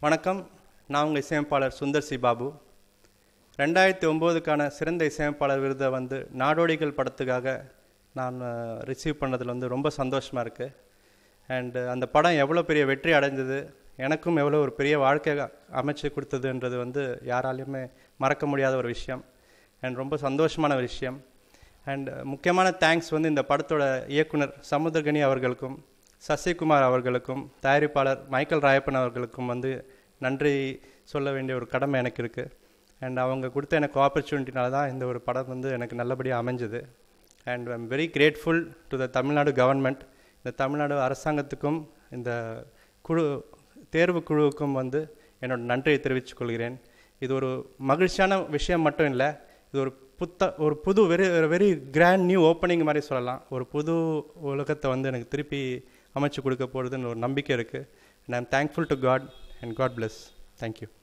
வணக்கம், நான் உங்கள் இசையமைப்பாளர் சுந்தர் சி பாபு. 2009க்கான சிறந்த இசையமைப்பாளர் விருதை நாடோடிகள் படத்துக்காக நான் ரிசீவ் பண்ணதில் ரொம்ப சந்தோஷமாக இருக்குது. அண்டு அந்த படம் எவ்வளோ பெரிய வெற்றி அடைஞ்சது, எனக்கும் எவ்வளோ ஒரு பெரிய வாழ்க்கை அமைச்சு கொடுத்ததுன்றது யாராலையுமே மறக்க முடியாத ஒரு விஷயம் அண்ட் ரொம்ப சந்தோஷமான ஒரு விஷயம். அண்ட் முக்கியமான தேங்க்ஸ் இந்த படத்தோட இயக்குனர் சமுத்திரகனி அவர்களுக்கும், சசிகுமார் அவர்களுக்கும், தயாரிப்பாளர் மைக்கேல் ராயப்பன் அவர்களுக்கும் நன்றி சொல்ல வேண்டிய ஒரு கடமை எனக்கு இருக்குது. அண்ட் அவங்க கொடுத்த எனக்கு ஆப்பர்ச்சுனிட்டினால தான் இந்த ஒரு படம் எனக்கு நல்லபடியாக அமைஞ்சது. And I am very grateful to the Tamil Nadu government. இந்த தமிழ்நாடு அரசாங்கத்துக்கும் இந்த தேர்வு குழுவுக்கும் என்னோட நன்றியை தெரிவித்துக் கொள்கிறேன். இது ஒரு மகிழ்ச்சியான விஷயம் மட்டும் இல்லை, இது ஒரு புது வெரி கிராண்ட் நியூ ஓப்பனிங் மாதிரி சொல்லலாம். ஒரு புது உலகத்தை எனக்கு திருப்பி அமைச்சு கொடுக்க போகிறதுன்னு ஒரு நம்பிக்கை இருக்குது. And I am thankful to God and God bless. Thank you.